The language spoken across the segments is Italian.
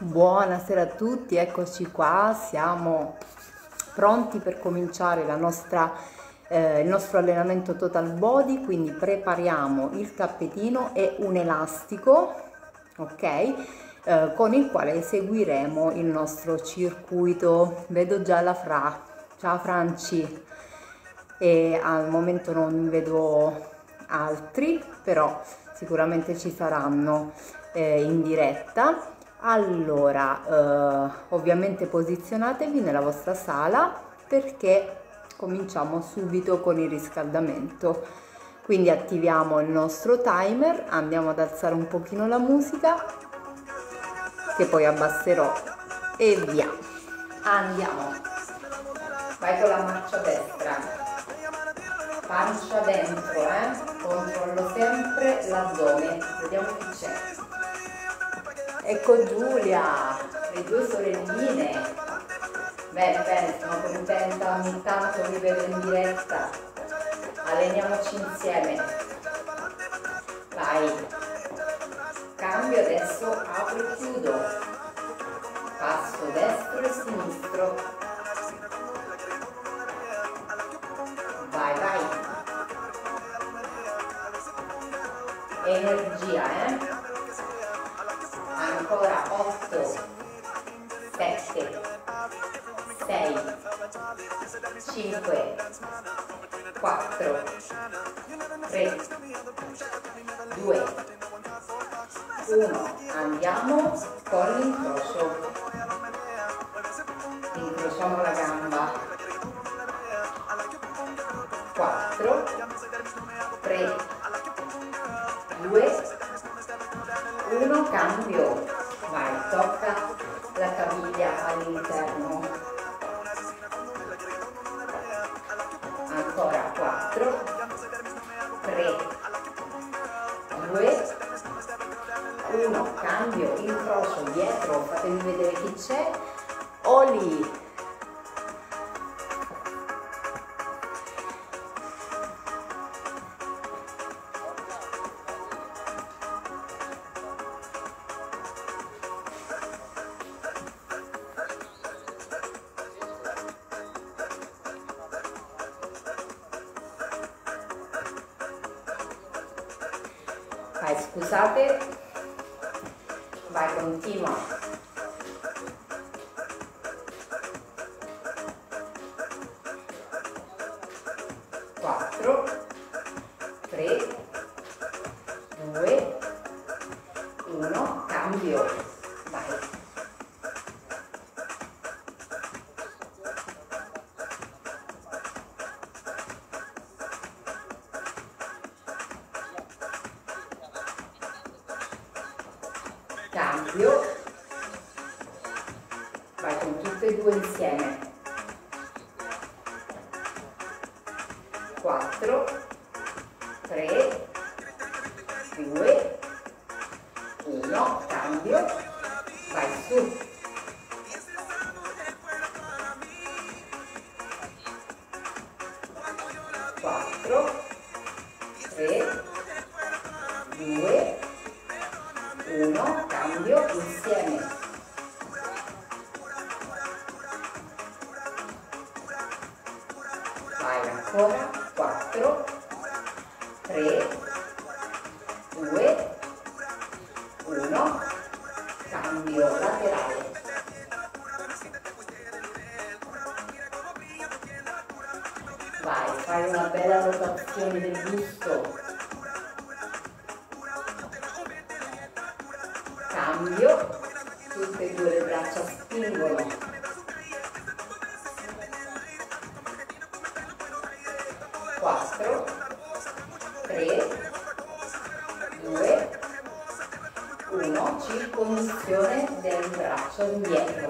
Buonasera a tutti, eccoci qua, siamo pronti per cominciare il nostro allenamento total body, quindi prepariamo il tappetino e un elastico, ok? Con il quale eseguiremo il nostro circuito. Vedo già la Fra, ciao Franci, e al momento non vedo altri, però sicuramente ci saranno in diretta. Allora, ovviamente posizionatevi nella vostra sala perché cominciamo subito con il riscaldamento. Quindi attiviamo il nostro timer, andiamo ad alzare un pochino la musica che poi abbasserò e via. Andiamo. Vai con la marcia destra. Pancia dentro, controllo sempre l'addome. Vediamo chi c'è. Ecco Giulia, le due sorelline. Bene, bene, sono contenta, ogni tanto vi vedo in diretta. Alleniamoci insieme. Vai. Cambio adesso, apro e chiudo. Passo destro e sinistro. Vai, vai. Energia, Ancora 8, 7, 6, 5, 4, 3, 2, 1. Andiamo con l'incrocio. Incrociamo la gamba. 4, 3, 2, 1, cambio. Vai, tocca la caviglia all'interno. Ancora 4, 3, 2, 1, cambio, incrocio dietro, fatemi vedere chi c'è. Oli. Vai, scusate, vai, continua. 4, 3, 2, 1, cambio. Vai. Cambio. Vai con tutte e due insieme. 4, 3, 2, 1, cambio. Vai su. 4, 3, 2, 1, cambio insieme. Vai ancora. 4, 3, 2, 1, cambio laterale. Vai, fai una bella rotazione del busto. Cambio, tutte e due le braccia spingono. 4, 3, 2, 1, circonduzione del braccio indietro.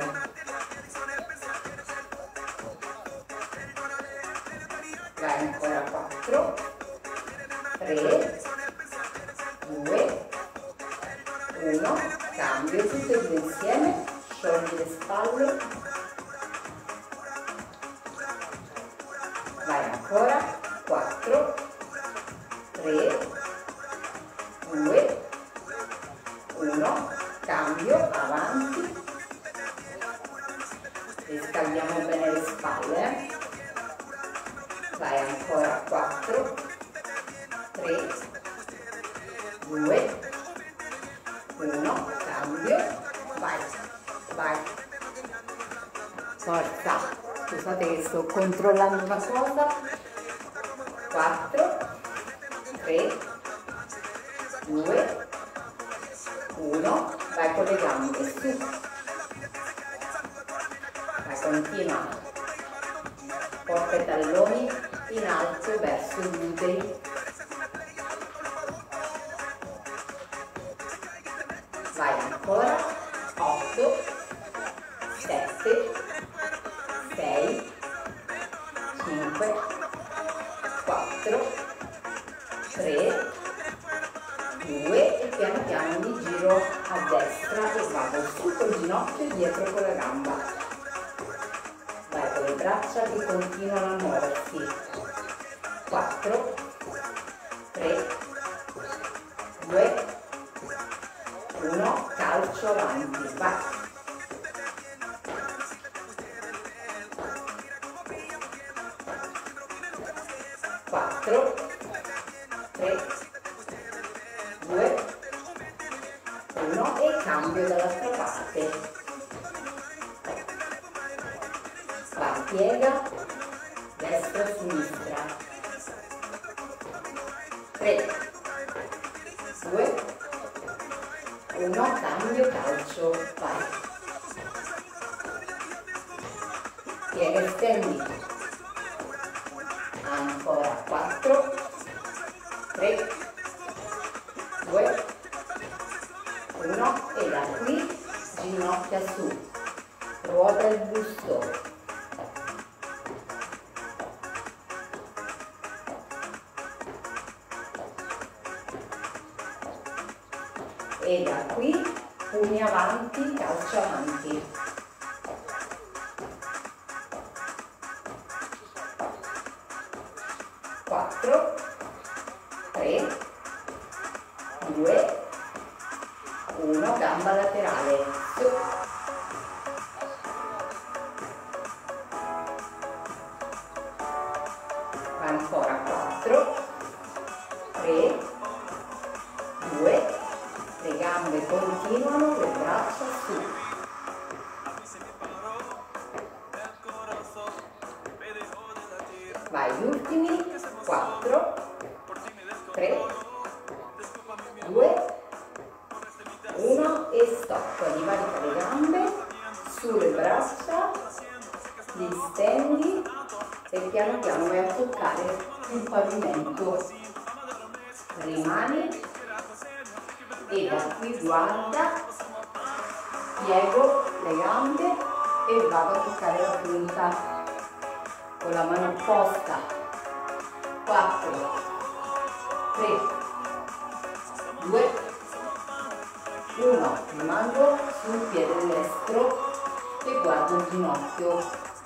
Vai ancora. 4, 3, 2, 1, cambio, tutte e due insieme, sciogli le spalle. Vai ancora. 4, 3, 2, 1, cambio, avanti. Teniamo bene le spalle. Vai ancora, 4, 3, 2, 1, cambio, vai, vai, forza, scusate che sto controllando una cosa, 4, 3, 2, 1, vai con le gambe, su, vai, continua, porta i talloni in alto verso i glutei, vai ancora, 8, 7, 6, 5, 4, 3, 2 e piano piano mi giro a destra e vado su col ginocchio e dietro con la gamba. Vai con le braccia che continuano a muoversi. 4, 3, 2, 1, calcio avanti, vai. 4, 3, 2, 1 e cambio dall'altra parte. Vai, piega, destra, sinistra. 3, 2, 1, cambio, calcio, vai. Piega e stendi. Ancora 4, 3, 2, 1 e da qui ginocchia su, ruota il busto. E da qui pugni avanti, calcio avanti. 4, 3, 2, 1, gamba laterale, su. Ancora 4, 3, 2, le gambe continuano, le braccia su. Vai, gli ultimi, 4, 3, 2, 1 e stop. Rivarica le gambe, sulle braccia, li stendi e piano piano vai a toccare il pavimento. Rimani e da qui guarda, piego le gambe e vado a toccare la punta con la mano opposta. 4, 3, 2, 1, rimango sul piede destro e guardo il ginocchio.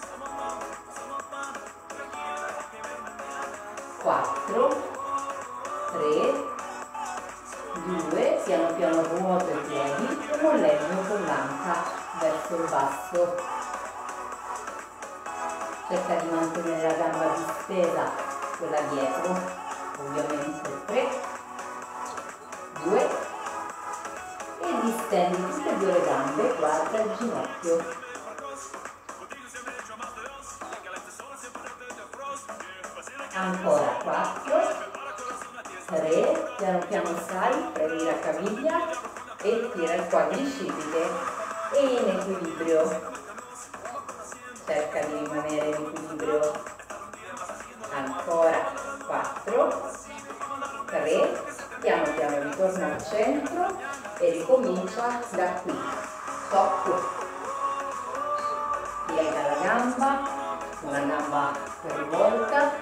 4, 3, 2, piano piano ruoto i piedi e molleggio con l'anca verso il basso. Cerca di mantenere la gamba distesa, quella dietro, ovviamente. 3, 2 e distendi tutte e due le gambe, guarda il ginocchio. Ancora 4, 3, piano piano sali, prendi la caviglia e tira il quadricipite e in equilibrio. Cerca di rimanere in equilibrio. Ancora 4, 3, piano piano ritorna al centro e ricomincia da qui. Stop. Piega la gamba, una gamba per volta.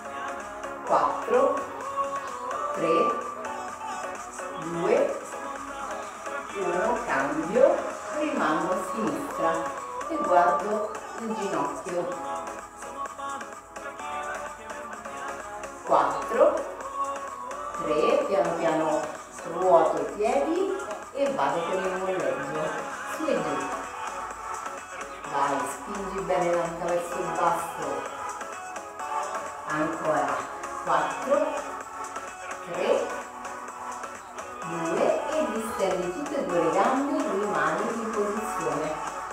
4, 3, 2, 1, cambio, rimango a sinistra e guardo il ginocchio. 4, 3, piano piano ruoto i piedi e vado con il molleggio, su e giù. vai, spingi bene l'anca verso il basso, ancora 4, 3, 2 e distendi tutte e due le gambe, rimani in posizione.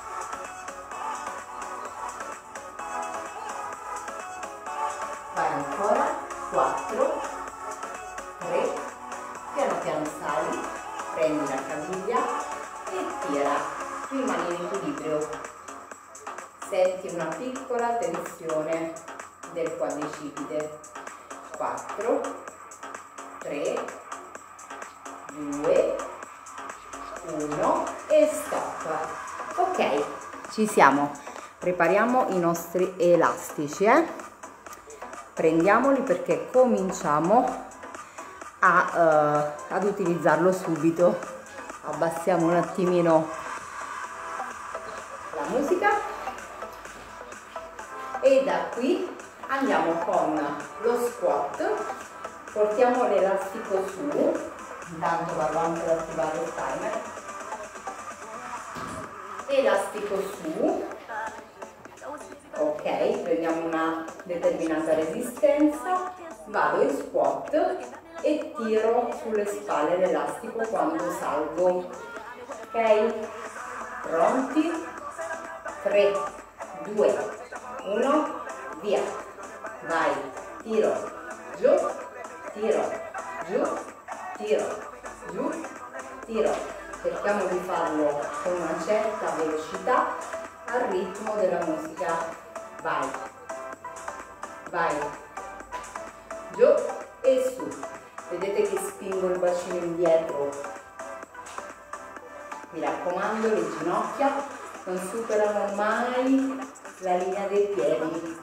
Vai ancora, 4, 3, piano piano sali, prendi la caviglia e tira, rimani in equilibrio. Senti una piccola tensione del quadricipite. 4, 3, 2, 1 e stop. Ok, ci siamo. Prepariamo i nostri elastici, prendiamoli perché cominciamo ad utilizzarlo subito. Abbassiamo un attimino la musica e da qui andiamo con lo squat. Portiamo l'elastico su, intanto vado anche ad attivare il timer. Elastico su, ok, prendiamo una determinata resistenza, vado in squat e tiro sulle spalle l'elastico quando salgo. Ok, pronti? 3, 2, 1, via. Vai, tiro, giù, tiro, giù, tiro, giù, tiro. Cerchiamo di farlo con una certa velocità al ritmo della musica. Vai, vai, giù e su. Vedete che spingo il bacino indietro. Mi raccomando, le ginocchia non superano mai la linea dei piedi.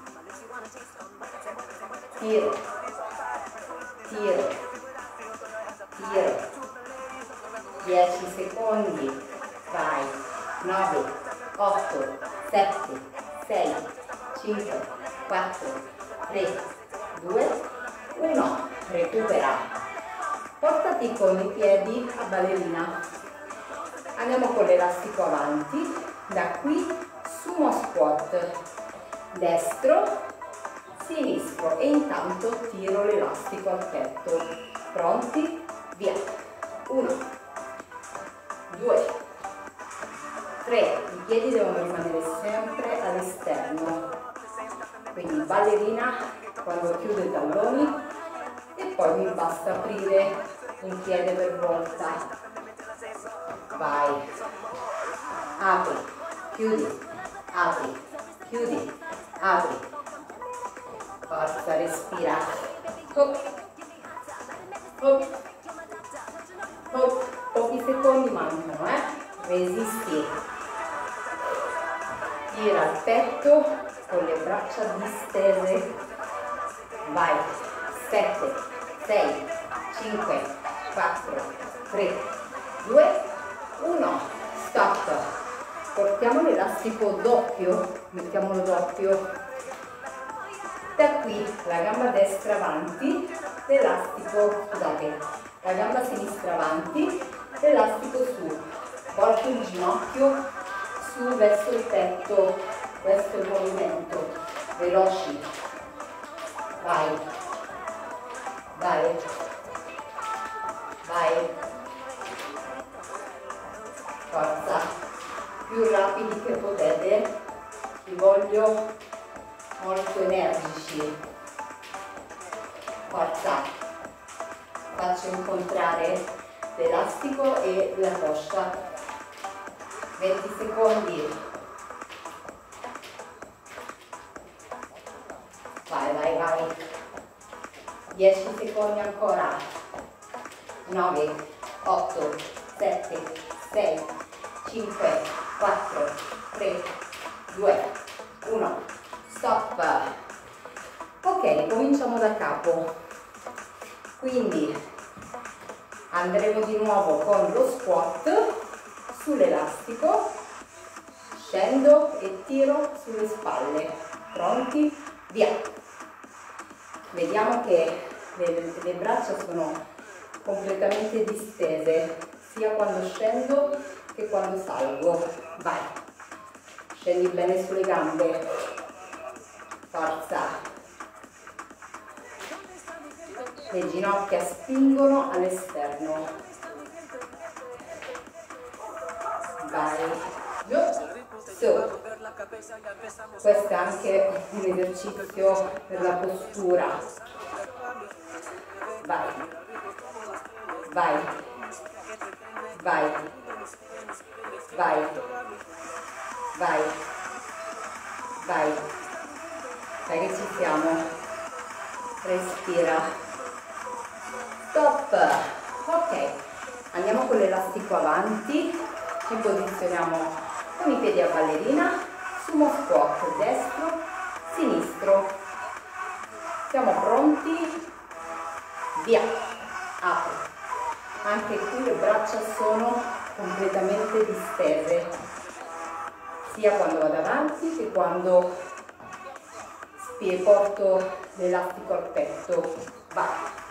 Tiro, tiro, tiro. 10 secondi. Vai. 9, 8, 7, 6, 5, 4, 3, 2, 1. Recupera. Portati con i piedi a ballerina. Andiamo con l'elastico avanti. Da qui sumo squat. Destro, sinistro e intanto tiro l'elastico al petto. Pronti? Via. 1, 2, 3, i piedi devono rimanere sempre all'esterno, quindi ballerina quando chiudo i talloni e poi mi basta aprire un piede per volta. Vai, apri, chiudi, apri, chiudi, apri, forza, respira, hop, hop, hop. Pochi secondi mancano, resisti, tira il petto con le braccia distese, vai, 7, 6, 5, 4, 3, 2, 1, stop. Portiamo l'elastico doppio, mettiamolo doppio, da qui la gamba destra avanti, l'elastico, scusate, la gamba sinistra avanti, l'elastico su, porto il ginocchio su verso il petto, questo è il movimento, veloci, vai, vai, vai, forza, più rapidi che potete, vi voglio molto energici, forza, faccio incontrare l'elastico e la coscia. 20 secondi. Vai, vai, vai. 10 secondi ancora. 9, 8, 7, 6, 5, 4, 3, 2, 1. Stop. Ok, cominciamo da capo. Quindi andremo di nuovo con lo squat sull'elastico, scendo e tiro sulle spalle. Pronti? Via! Vediamo che le braccia sono completamente distese, sia quando scendo che quando salgo. Vai! Scendi bene sulle gambe, forza, le ginocchia spingono all'esterno, vai, giù, su. Questo è anche un esercizio per la postura, vai, vai, vai, vai, vai, vai, dai che ci siamo, respira, stop, ok, andiamo con l'elastico avanti, ci posizioniamo con i piedi a ballerina, sumo squat, destro, sinistro, siamo pronti, via, apri, anche qui le braccia sono completamente distese, sia quando vado avanti che quando porto l'elastico al petto, vai,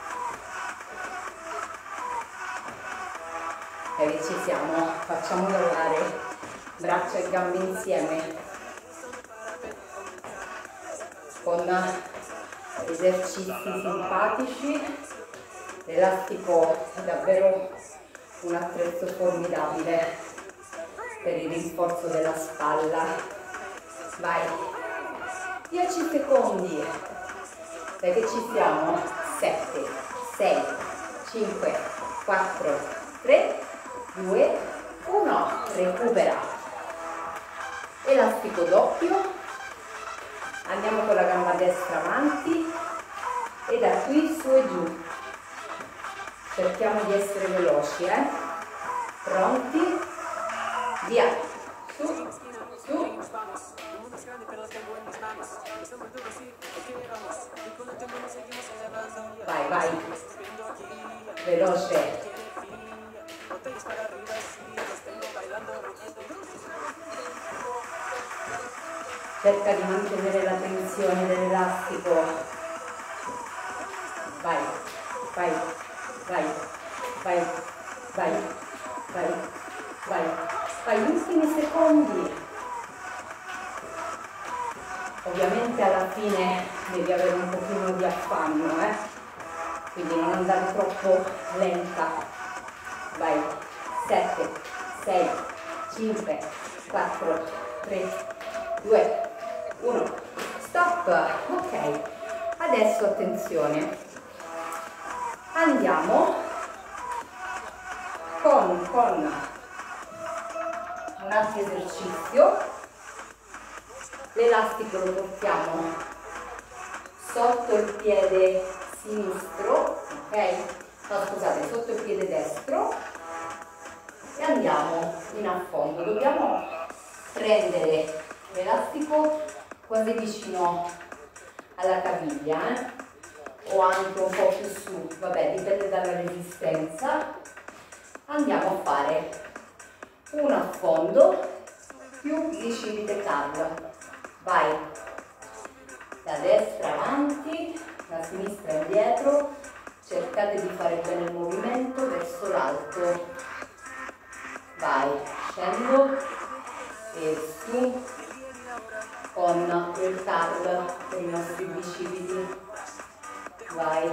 e ci siamo, facciamo lavorare braccia e gambe insieme con esercizi simpatici. L'elastico è davvero un attrezzo formidabile per il rinforzo della spalla, vai, 10 secondi, dai che ci siamo, 7, 6, 5, 4, 3, 2, 1, recupera, elastico doppio, andiamo con la gamba destra avanti e da qui su e giù, cerchiamo di essere veloci, pronti, via, su, su, vai, vai, veloce, cerca di mantenere la tensione dell'elastico, vai, vai, vai, vai, vai, vai, vai, fai gli ultimi secondi. Ovviamente alla fine devi avere un pochino di affanno, quindi non andare troppo lenta. Vai, 7, 6, 5, 4, 3, 2, 1, stop. Ok, adesso attenzione, andiamo con un altro esercizio. L'elastico lo portiamo sotto il piede sinistro, ok? No, scusate, sotto il piede destro e andiamo in affondo. Dobbiamo prendere l'elastico quasi vicino alla caviglia, o anche un po' più su, vabbè, dipende dalla resistenza. Andiamo a fare un affondo più bicipite curl. Vai, da destra avanti, da sinistra indietro, cercate di fare bene il movimento verso l'alto. Vai, scendo e su con il curl per i nostri bicipiti. Vai,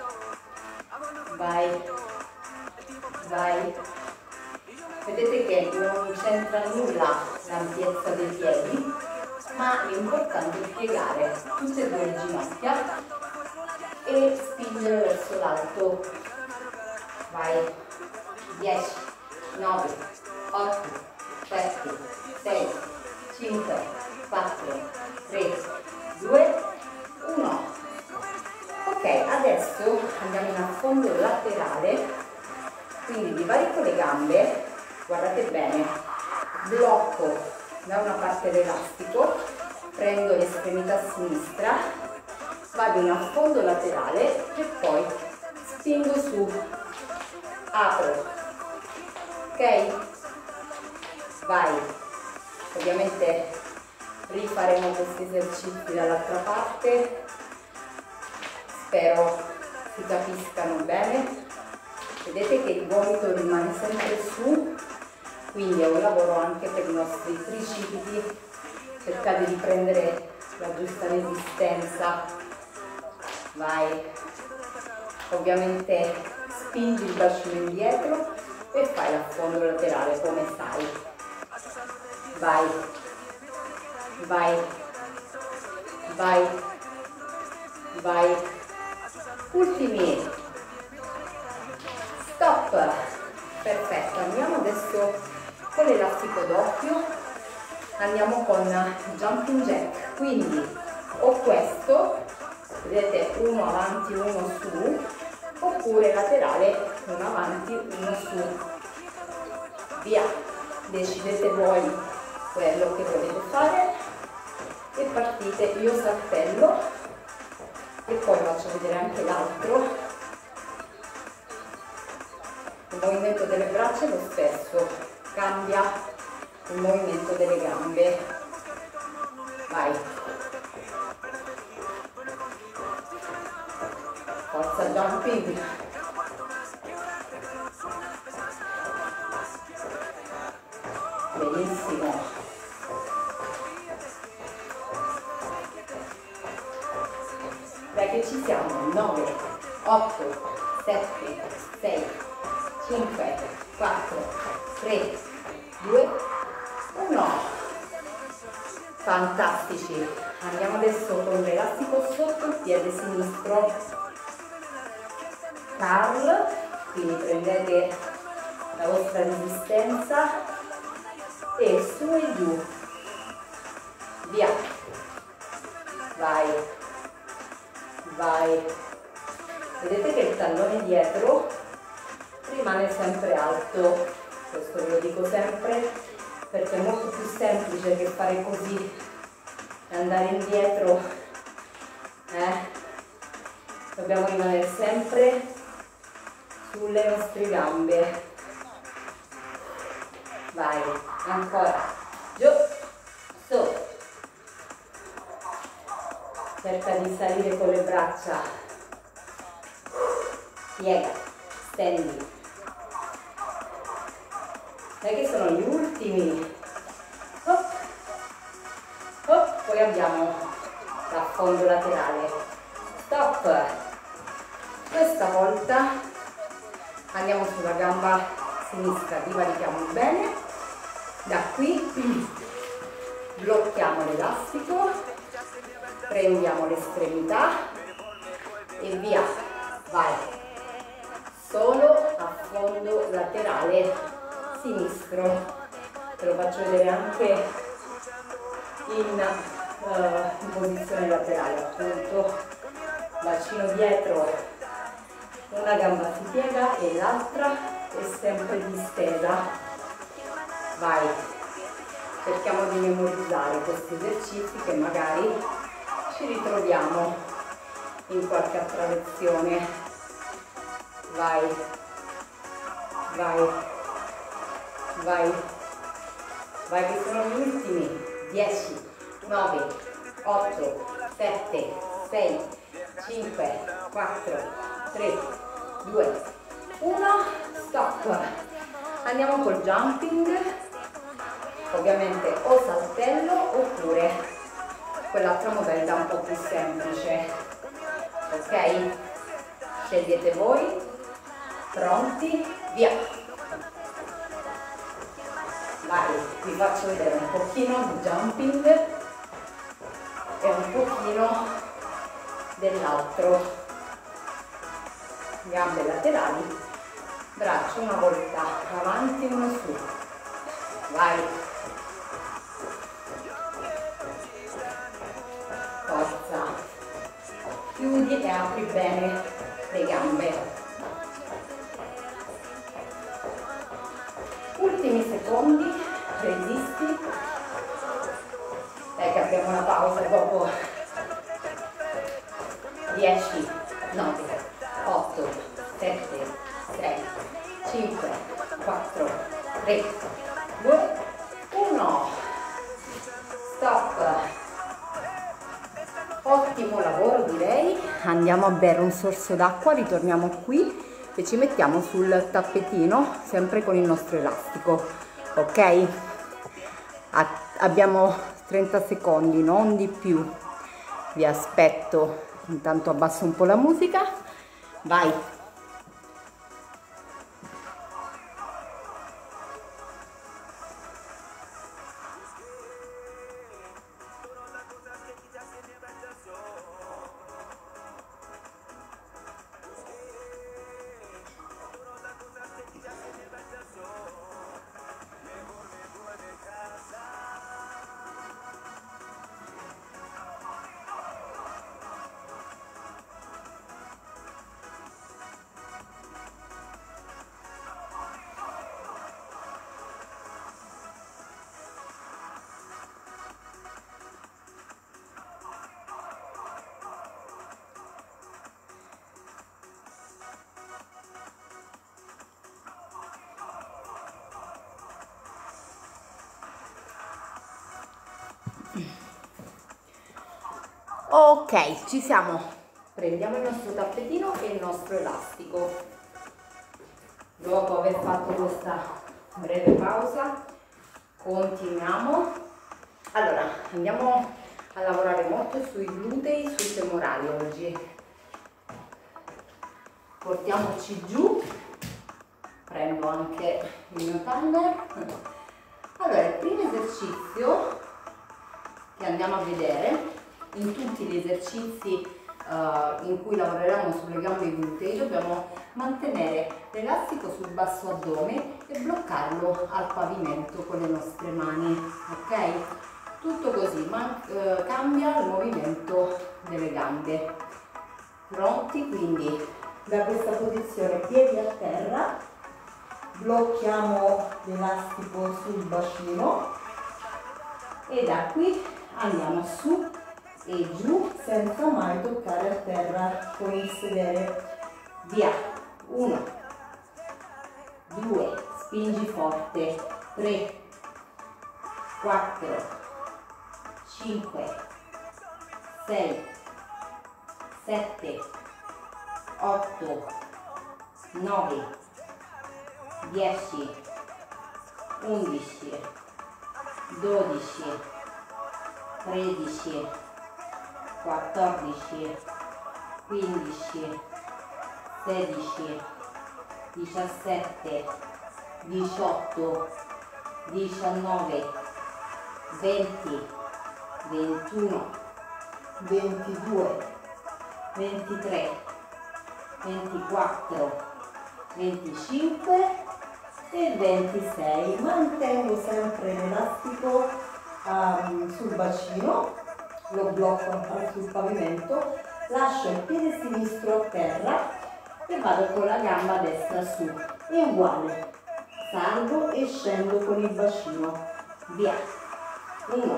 vai, vai. Vedete che non c'entra nulla l'ampiezza dei piedi, ma l'importante è piegare tutte e due le ginocchia e spingere verso l'alto. Vai, 10, 9, 8, 7, 6, 5, 4, 3, 2, 1. Ok, adesso andiamo in affondo laterale, quindi divarico le gambe, guardate bene, blocco da una parte l'elastico, prendo l'estremità sinistra, vado in affondo laterale e poi spingo su, apro, ok? Vai, ovviamente rifaremo questi esercizi dall'altra parte, spero si capiscano bene. Vedete che il gomito rimane sempre su, quindi è un lavoro anche per i nostri tricipiti cercate di prendere la giusta resistenza, vai, ovviamente spingi il bacino indietro e fai l'affondo laterale come stai, vai, vai, vai, vai, ultimi, stop, perfetto. Andiamo adesso con l'elastico doppio, andiamo con jumping jack, quindi o questo, vedete, uno avanti uno su, oppure laterale, uno avanti uno su, via, decidete voi quello che volete fare e partite. Io saltello e poi faccio vedere anche l'altro. Il movimento delle braccia è lo stesso, cambia il movimento delle gambe, vai, forza jumping, benissimo, dai che ci siamo, 9, 8, 7, 6, 5, 4, 3, 2, 1, fantastici. Andiamo adesso con l'elastico sotto il piede sinistro, curl, quindi prendete la vostra resistenza e su e giù, via, vai, vai, vedete che il tallone dietro rimane sempre alto, questo ve lo dico sempre perché è molto più semplice che fare così e andare indietro, dobbiamo rimanere sempre sulle nostre gambe, vai, ancora, giù, su, cerca di salire con le braccia, piega, stendi, dai che sono gli ultimi, hop, hop, poi abbiamo l'affondo laterale, stop, questa volta andiamo sulla gamba sinistra, divarichiamo bene, da qui blocchiamo l'elastico, prendiamo l'estremità e via, vai, solo affondo laterale sinistro, te lo faccio vedere anche in posizione laterale, appunto, bacino dietro, una gamba si piega e l'altra è sempre distesa, vai, cerchiamo di memorizzare questi esercizi che magari ci ritroviamo in qualche altra lezione, vai, vai, vai, vai che sono gli ultimi, 10, 9, 8, 7, 6, 5, 4, 3, 2, 1, stop, andiamo col jumping, ovviamente o saltello oppure quell'altra modalità un po' più semplice, ok? Scegliete voi, pronti, via! Vai, vi faccio vedere un pochino di jumping e un pochino dell'altro. Gambe laterali, braccia una volta avanti, uno su. Vai. Forza. Chiudi e apri bene le gambe. Ultimi secondi, resisti, dai che abbiamo una pausa dopo 10, 9, 8, 7, 6, 5, 4, 3, 2, 1, stop, ottimo lavoro direi, andiamo a bere un sorso d'acqua, ritorniamo qui e ci mettiamo sul tappetino sempre con il nostro elastico, ok? Abbiamo 30 secondi, non di più. Vi aspetto, intanto abbasso un po' la musica, vai. Ok, ci siamo. Prendiamo il nostro tappetino e il nostro elastico. Dopo aver fatto questa breve pausa, continuiamo. Allora, andiamo a lavorare molto sui glutei, sui femorali oggi. Portiamoci giù. Prendo anche il mio timer. Allora, il primo esercizio che andiamo a vedere, in tutti gli esercizi in cui lavoreremo sulle gambe e i glutei, dobbiamo mantenere l'elastico sul basso addome e bloccarlo al pavimento con le nostre mani, ok? Tutto così, ma cambia il movimento delle gambe. Pronti? Quindi da questa posizione piedi a terra, blocchiamo l'elastico sul bacino e da qui andiamo su e giù senza mai toccare a terra con il sedere. Via. 1, 2, spingi forte, 3, 4, 5, 6, 7, 8, 9, 10, 11, 12, 13, 14, 15, 16, 17, 18, 19, 20, 21, 22, 23, 24, 25 e 26. Mantengo sempre l'elastico sul bacino, lo blocco sul pavimento, lascio il piede sinistro a terra e vado con la gamba destra su. È uguale, salgo e scendo con il bacino. Via. 1,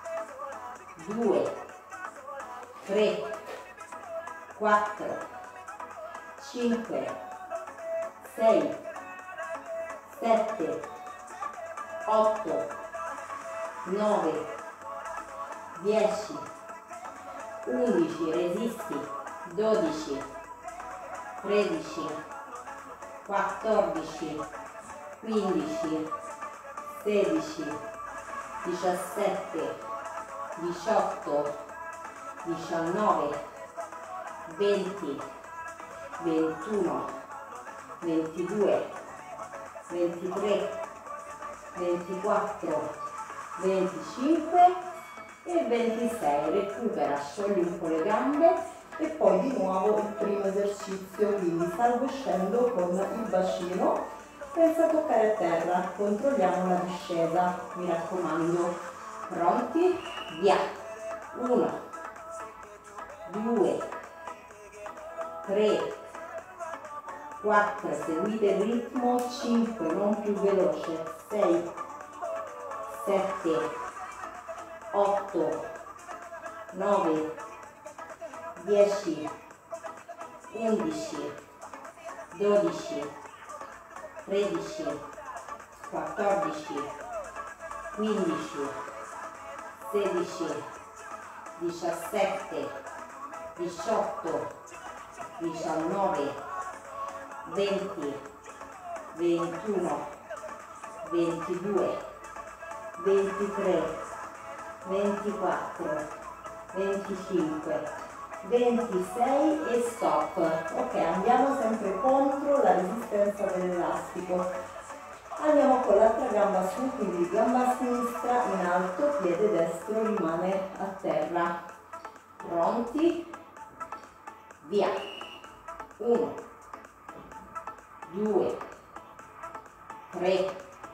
2, 3, 4, 5, 6, 7, 8, 9, 10, 11, resisti, 12, 13, 14, 15, 16, 17, 18, 19, 20, 21, 22, 23, 24, 25 e 26. Recupera, sciogli un po' le gambe e poi di nuovo il primo esercizio, quindi salgo e scendo con il bacino senza toccare a terra. Controlliamo la discesa, mi raccomando. Pronti? Via. 1, 2, 3, 4, seguite il ritmo, 5, non più veloce, 6, 7, 8, 9, 10, 11, 12, 13, 14, 15, 16, 17, 18, 19, 20, 21, 22, 23, 24, 25, 26 e stop. Ok, andiamo sempre contro la resistenza dell'elastico. Andiamo con l'altra gamba su, quindi gamba sinistra in alto, piede destro rimane a terra. Pronti? Via. 1, 2, 3,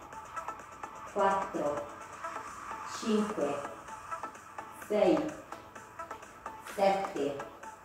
4, 5, 6, 7,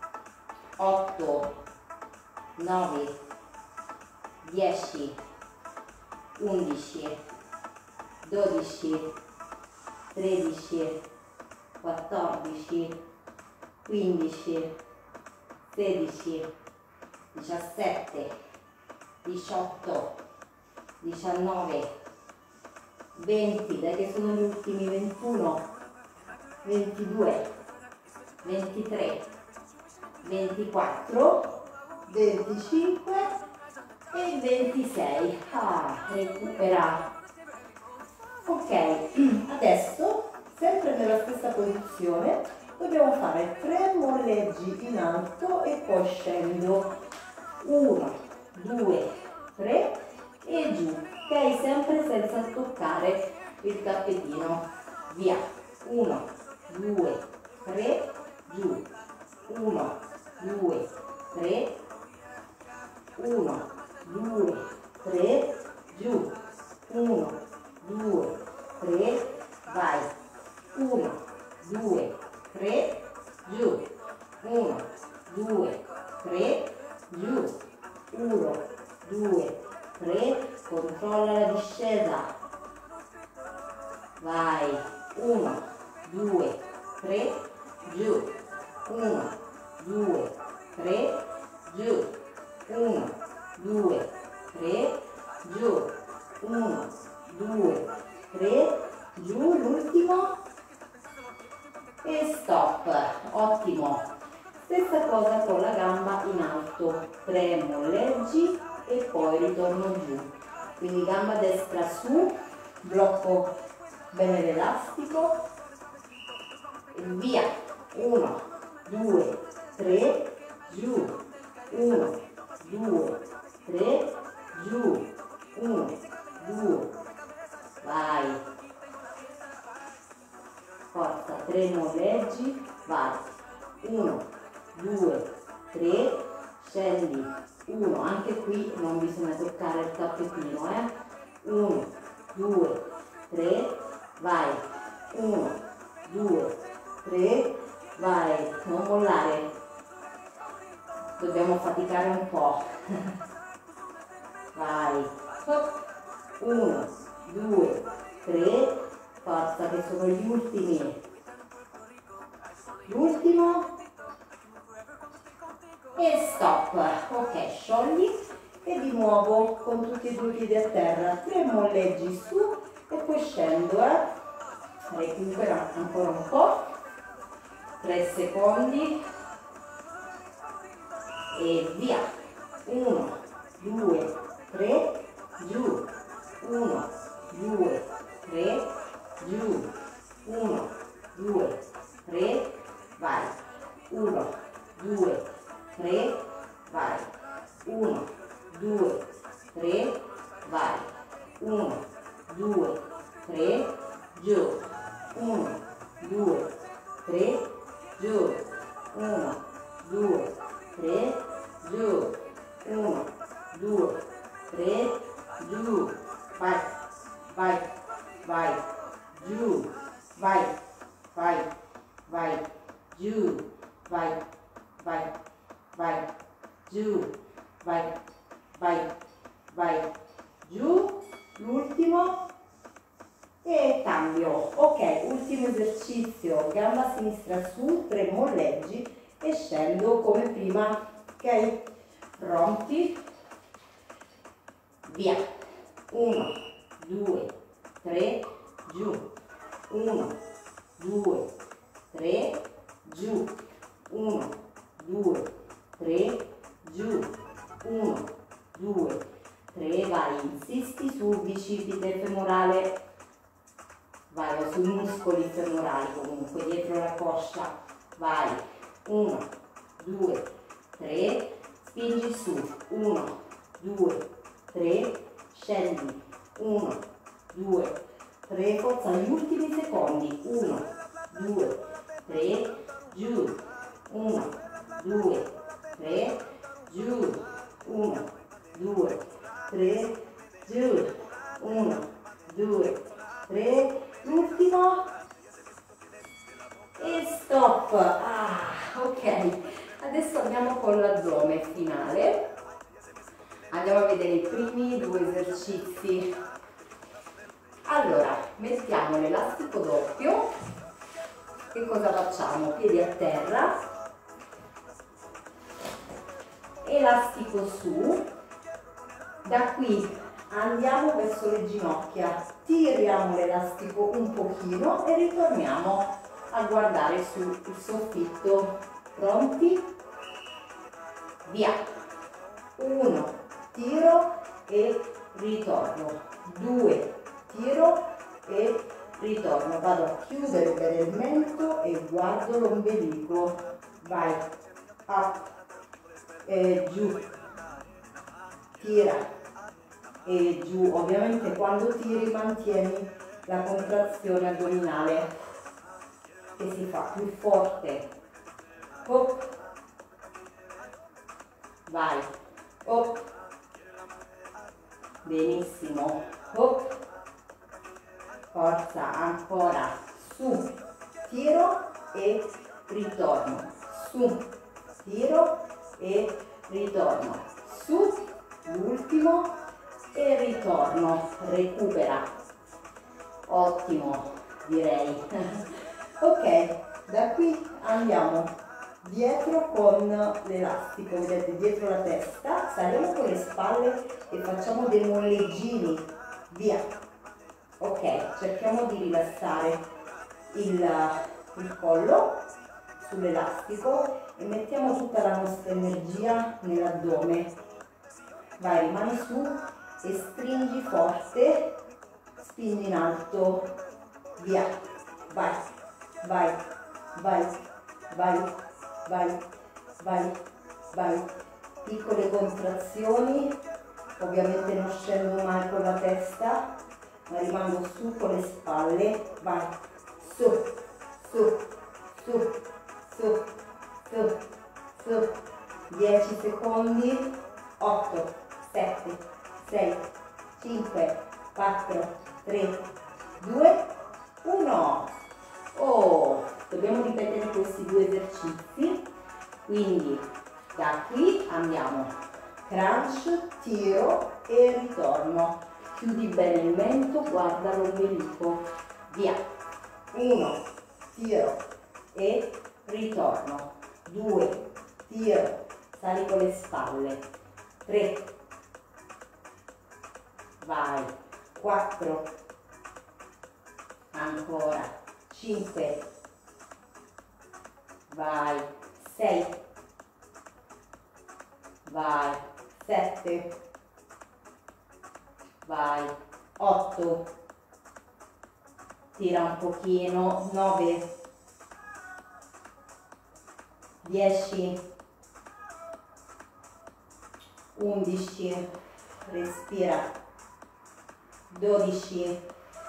8, 9, 10, 11, 12, 13, 14, 15, 16, 17, 18, 19, 20, dai che sono gli ultimi, 21, 22, 23, 24, 25 e 26. Recupera. Ok, adesso sempre nella stessa posizione dobbiamo fare 3 molleggi in alto e poi scendo. 1, 2, 3 e giù. Ok, sempre senza toccare il tappetino. Via. 1, 2, 3, giù. 1, 2, 3, 1, 2, 3, giù. 1, 2, 3, vai. 1, 2, 3, giù. 1, 2, 3, giù. 1, 2, 3, controlla la discesa. Vai. 1, 2, 3, giù. 1, 2, 3, giù. 1, 2, 3, giù. 1, 2, 3, giù. L'ultimo e stop. Ottimo. Stessa cosa con la gamba in alto. 3 molleggi e poi ritorno giù. Quindi gamba destra su, blocco bene l'elastico e via. 1, 2, 3, giù. 1, 2, 3, giù. 1, 2, vai. Forza, 3 molleggi, vai. 1, 2, 3, scendi. 1, anche qui non bisogna toccare il tappetino, 1, 2, 3, vai. 1, 2, 3, vai. Non mollare. Dobbiamo faticare un po'. Vai. 1, 2, 3, forza che sono gli ultimi. L'ultimo e stop. Ok, sciogli e di nuovo con tutti e due i piedi a terra. 3 molleggi su e poi scendo. Recupera ancora un po'. 3 secondi e via. 1, 2, 3, giù. 1, 2, 3, giù. 1, 2, 3, vai. 1, 2, 3, vai. 1, 2, 3, vai. 1, 2, 3, giù. 1, 2, 3, giù. 1, 2, 3, giù. 1, 2, 3, giù. Vai, vai, vai, giù. Vai, vai, vai, giù. Vai, vai, vai, giù. Vai, vai, vai, giù. L'ultimo e cambio. Ok, ultimo esercizio, gamba sinistra su, 3 molleggi e scendo come prima. Ok, pronti? Via. 1, 2, 3, giù. 1, 2, 3, giù. 1, 2, 3, giù. 1, 2, 3, vai, insisti sul bicipite femorale. Vai sul muscolo muscoli femorali comunque, dietro la coscia, vai, 1, 2, 3, spingi su, 1, 2, 3, scendi, 1, 2, 3, forza gli ultimi secondi, 1, 2, 3, giù, 1, 2, 3, giù, 1, 2, 3, giù, 1, 2, 3, l'ultimo e stop. Ok, adesso andiamo con l'addome finale, andiamo a vedere i primi due esercizi. Allora, mettiamo l'elastico doppio, che cosa facciamo? Piedi a terra, elastico su, da qui andiamo verso le ginocchia, tiriamo l'elastico un pochino e ritorniamo a guardare sul soffitto. Pronti? Via! 1, tiro e ritorno, 2, tiro e ritorno, vado a chiudere bene il mento e guardo l'ombelico, vai, up e giù, tira e giù, ovviamente quando tiri mantieni la contrazione addominale che si fa più forte, hop, vai, hop, benissimo, hop, forza, ancora, su, tiro e ritorno, su, tiro e ritorno, su, l'ultimo e ritorno, recupera, ottimo direi. Ok, da qui andiamo dietro con l'elastico, vedete, dietro la testa, saliamo con le spalle e facciamo dei molleggini, via. Ok, cerchiamo di rilassare il collo sull'elastico e mettiamo tutta la nostra energia nell'addome. Vai, rimani su e stringi forte, spingi in alto, via, vai, vai, vai, vai, vai, vai, vai, piccole contrazioni, ovviamente non scendo mai con la testa, ma rimango su con le spalle, vai, su, su, su, su, su, su, 10 secondi, 8, 7, 6, 5, 4, 3, 2, 1. Oh, dobbiamo ripetere questi due esercizi, quindi da qui andiamo crunch, tiro e ritorno, chiudi bene il mento, guarda l'ombelico, via, 1, tiro e ritorno, 2, tiro, sali con le spalle, 3, vai, 4, ancora, 5, vai, 6, vai, 7, vai, 8, tira un pochino, 9, 10, 11, respira, 12,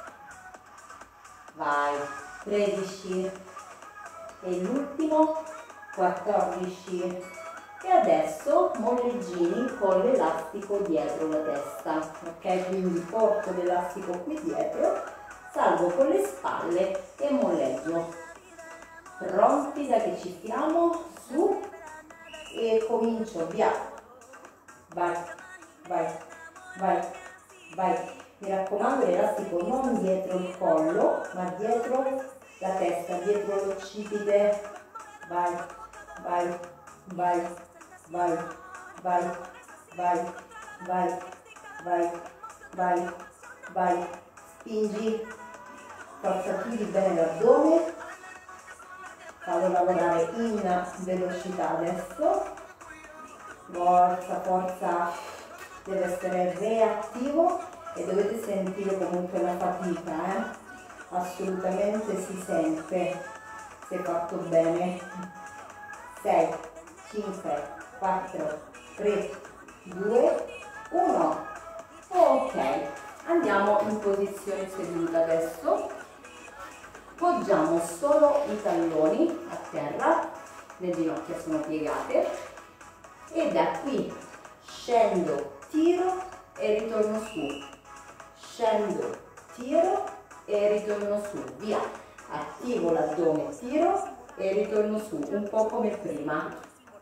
vai, 13 e l'ultimo 14. E adesso molleggini con l'elastico dietro la testa, ok? Quindi porto l'elastico qui dietro, salgo con le spalle e molleggio. Pronti, da che ci siamo, su e comincio, via, vai, vai, vai, vai. Mi raccomando, l'elastico non dietro il collo, ma dietro la testa, dietro l'occipite, vai, vai, vai, vai, vai, vai, vai, vai, vai, vai, spingi, forza, chiudi bene l'addome, fallo lavorare in velocità adesso, forza, forza, deve essere reattivo e dovete sentire comunque la fatica, assolutamente si sente se fatto bene. 6, 5, 4, 3, 2, 1. Ok, andiamo in posizione seduta adesso. Poggiamo solo i talloni a terra, le ginocchia sono piegate e da qui scendo, tiro e ritorno su, scendo, tiro e ritorno su, via, attivo l'addome, tiro e ritorno su, un po' come prima,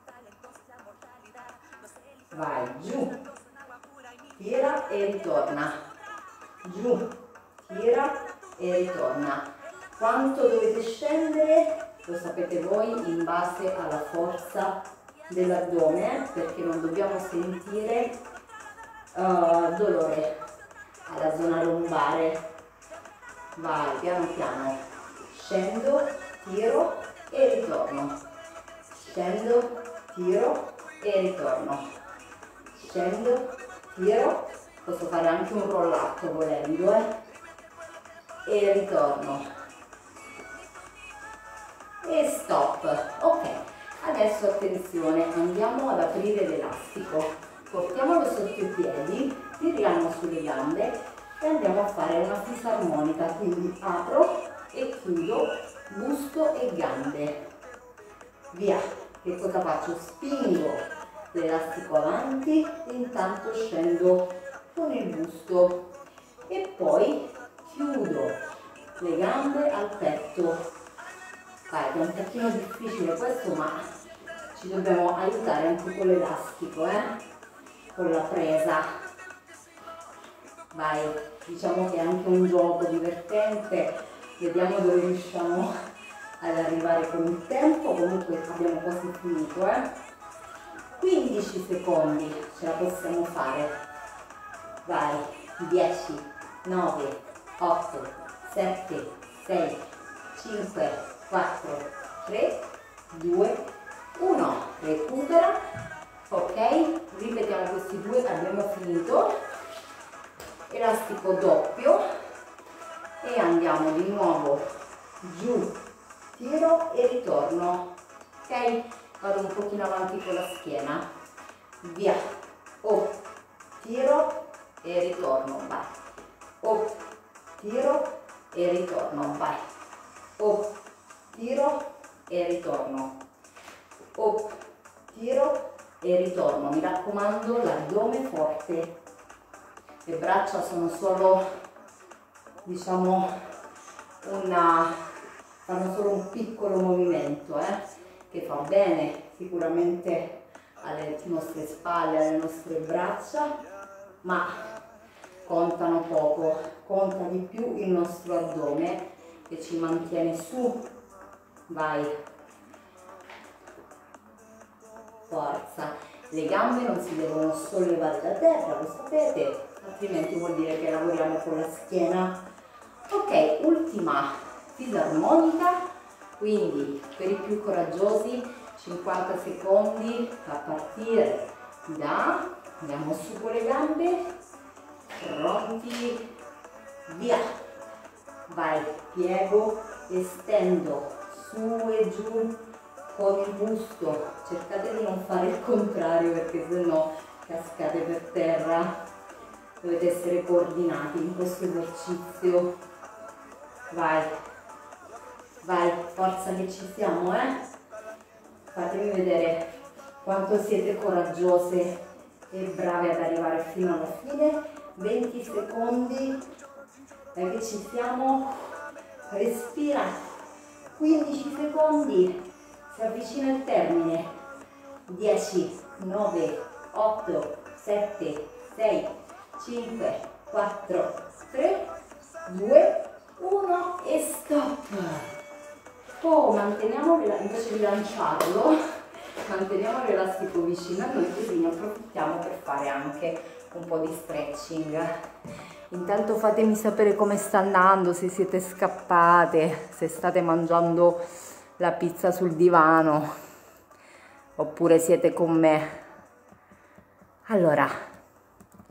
vai, giù, tira e ritorna, giù, tira e ritorna. Quanto dovete scendere lo sapete voi in base alla forza dell'addome, perché non dobbiamo sentire dolore alla zona lombare. Vai, piano piano, scendo, tiro e ritorno, scendo, tiro e ritorno, scendo, tiro, posso fare anche un roll up volendo, e ritorno e stop. Ok, adesso attenzione, andiamo ad aprire l'elastico, portiamolo sotto i piedi, tiriamo sulle gambe e andiamo a fare una fisarmonica, quindi apro e chiudo busto e gambe, via. Che cosa faccio? Spingo l'elastico avanti e intanto scendo con il busto e poi chiudo le gambe al petto. Vai, è un pochino difficile questo, ma ci dobbiamo aiutare anche con l'elastico, con la presa. Vai, diciamo che è anche un gioco divertente, vediamo dove riusciamo ad arrivare con il tempo. Comunque abbiamo quasi finito, 15 secondi ce la possiamo fare. Vai, 10, 9, 8, 7, 6, 5, 4, 3, 2, 1, recupera, ok, ripetiamo questi due, abbiamo finito, elastico doppio e andiamo di nuovo giù, tiro e ritorno, ok, vado un pochino avanti con la schiena, via, tiro e ritorno, vai, tiro e ritorno, vai, tiro e ritorno, tiro e ritorno, mi raccomando l'addome forte, le braccia sono solo, diciamo, fanno solo un piccolo movimento, che fa bene sicuramente alle nostre spalle, alle nostre braccia, ma contano poco, conta di più il nostro addome che ci mantiene su. Vai, forza, le gambe non si devono sollevare da terra, lo sapete, altrimenti vuol dire che lavoriamo con la schiena. Ok, ultima fisarmonica, quindi per i più coraggiosi 50 secondi a partire da, andiamo su con le gambe, pronti, via, vai, piego, estendo, su e giù con il busto, cercate di non fare il contrario perché sennò cascate per terra, dovete essere coordinati in questo esercizio, vai, vai, forza che ci siamo, fatemi vedere quanto siete coraggiose e brave ad arrivare fino alla fine, 20 secondi, dai che ci siamo, respira, 15 secondi, si avvicina il termine, 10, 9, 8, 7, 6, 5, 4, 3, 2, 1 e stop. Manteniamo, invece di lanciarlo, manteniamo l'elastico vicino a noi così ne approfittiamo per fare anche un po' di stretching. Intanto fatemi sapere come sta andando, se siete scappate, se state mangiando la pizza sul divano oppure siete con me. Allora,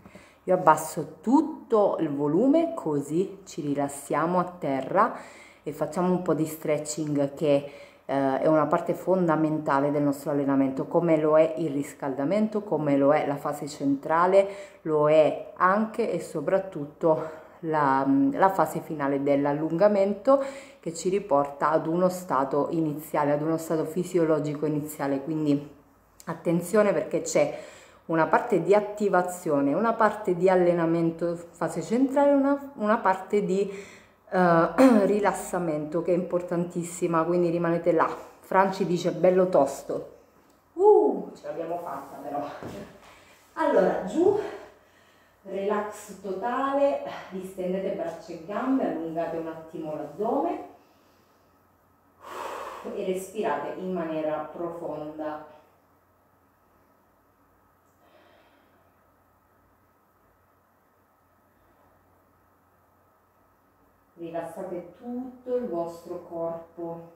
Io abbasso tutto il volume così ci rilassiamo a terra e facciamo un po' di stretching che è una parte fondamentale del nostro allenamento, come lo è il riscaldamento, come lo è la fase centrale, lo è anche e soprattutto la fase finale dell'allungamento, che ci riporta ad uno stato iniziale, ad uno stato fisiologico iniziale. Quindi attenzione, perché c'è una parte di attivazione, una parte di allenamento fase centrale, una parte di rilassamento che è importantissima, quindi rimanete là. Franci dice bello tosto. Ce l'abbiamo fatta però. Allora, giù, relax totale, distendete braccia e gambe, allungate un attimo l'addome e respirate in maniera profonda. Rilassate tutto il vostro corpo.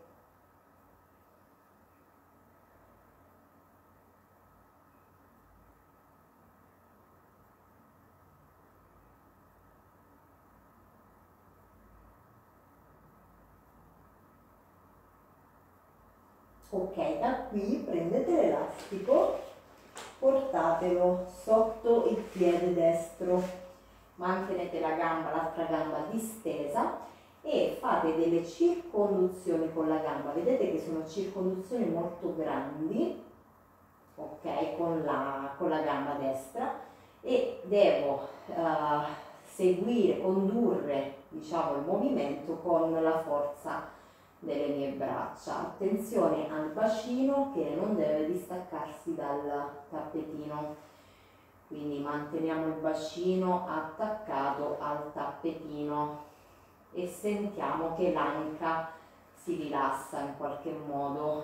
Ok, da qui prendete l'elastico, portatelo sotto il piede destro, mantenete la gamba, l'altra gamba distesa e fate delle circonduzioni con la gamba. Vedete che sono circonduzioni molto grandi, ok, con la gamba destra, e devo seguire, condurre, diciamo, il movimento con la forza delle mie braccia. Attenzione al bacino che non deve distaccarsi dal tappetino, quindi manteniamo il bacino attaccato al tappetino e sentiamo che l'anca si rilassa in qualche modo.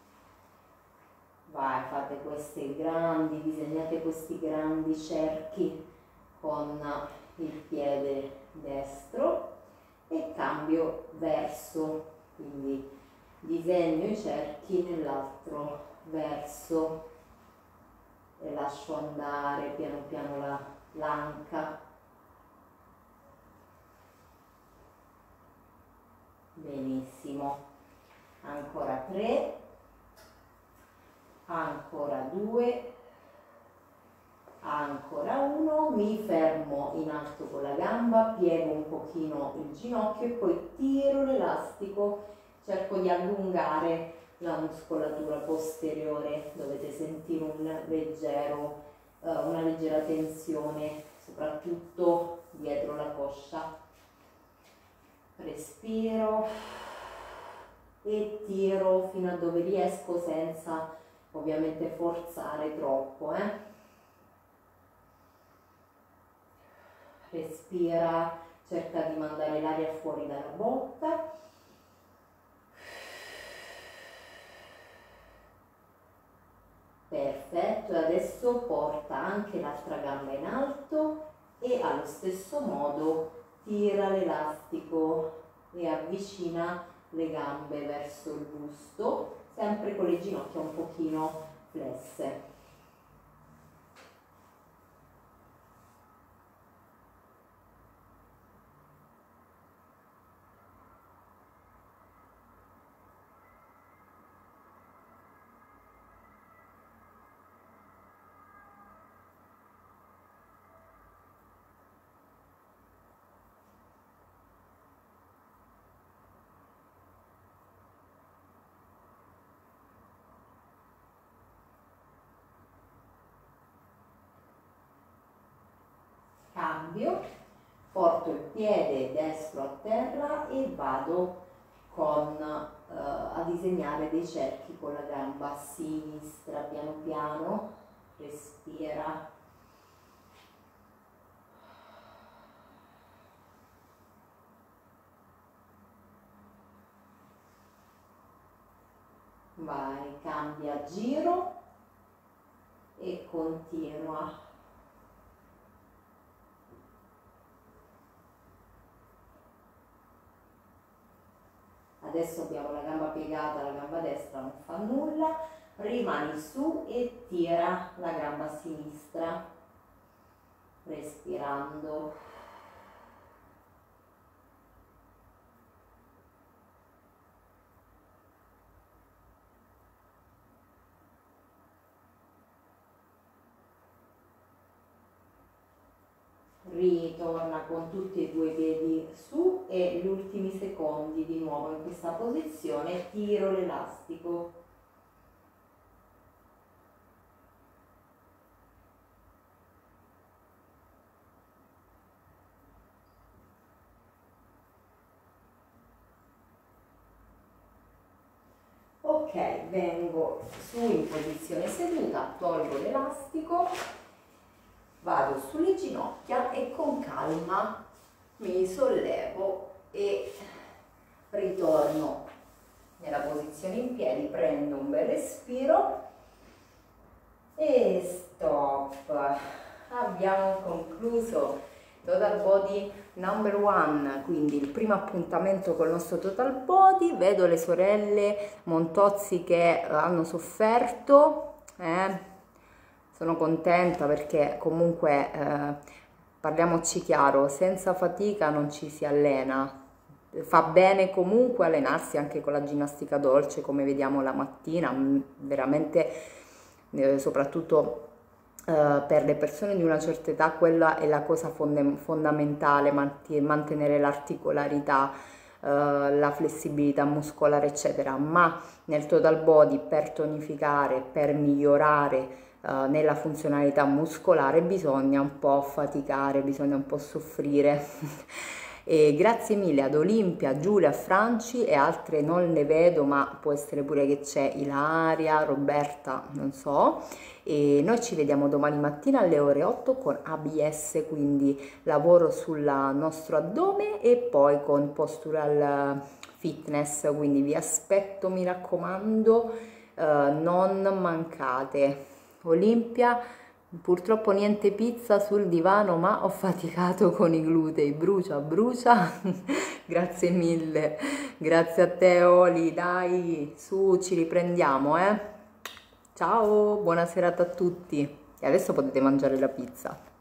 Vai, fate questi grandi, disegnate questi grandi cerchi con il piede destro e cambio verso, quindi disegno i cerchi nell'altro verso e lascio andare piano piano l'anca. Benissimo, ancora 3, ancora 2, ancora 1, mi fermo in alto con la gamba, piego un pochino il ginocchio e poi tiro l'elastico, cerco di allungare la muscolatura posteriore. Dovete sentire una leggera tensione, soprattutto dietro la coscia. Respiro e tiro fino a dove riesco senza ovviamente forzare troppo. Respira, cerca di mandare l'aria fuori dalla bocca. Perfetto, e adesso porta anche l'altra gamba in alto e allo stesso modo tira l'elastico e avvicina le gambe verso il busto, sempre con le ginocchia un pochino flesse. Cambio, porto il piede destro a terra e vado a disegnare dei cerchi con la gamba sinistra, piano piano, respira. Vai, cambia giro e continua. Adesso abbiamo la gamba piegata, la gamba destra non fa nulla, rimani su e tira la gamba sinistra. respirando. Ritorna con tutti e due i piedi su e gli ultimi secondi di nuovo in questa posizione, tiro l'elastico. Ok, vengo su in posizione seduta, tolgo l'elastico, vado sulle ginocchia e con calma mi sollevo e ritorno nella posizione in piedi, prendo un bel respiro e stop. Abbiamo concluso Total Body number 1, quindi il primo appuntamento col nostro Total Body. Vedo le sorelle Montozzi che hanno sofferto, sono contenta perché comunque parliamoci chiaro, senza fatica non ci si allena. Fa bene comunque allenarsi anche con la ginnastica dolce, come vediamo la mattina, veramente soprattutto per le persone di una certa età quella è la cosa fondamentale, mantenere l'articolarità, la flessibilità muscolare eccetera, ma nel total body per tonificare, per migliorare nella funzionalità muscolare bisogna un po' faticare, bisogna un po' soffrire. E grazie mille ad Olimpia, Giulia, Franci e altre non le vedo, ma può essere pure che c'è Ilaria, Roberta, non so. E noi ci vediamo domani mattina alle ore 8 con ABS, quindi lavoro sul nostro addome e poi con postural fitness, quindi vi aspetto, mi raccomando, non mancate. Olimpia, purtroppo niente pizza sul divano, ma ho faticato con i glutei, brucia, brucia. Grazie mille, grazie a te Oli, dai, su, ci riprendiamo, Ciao, buona serata a tutti e adesso potete mangiare la pizza.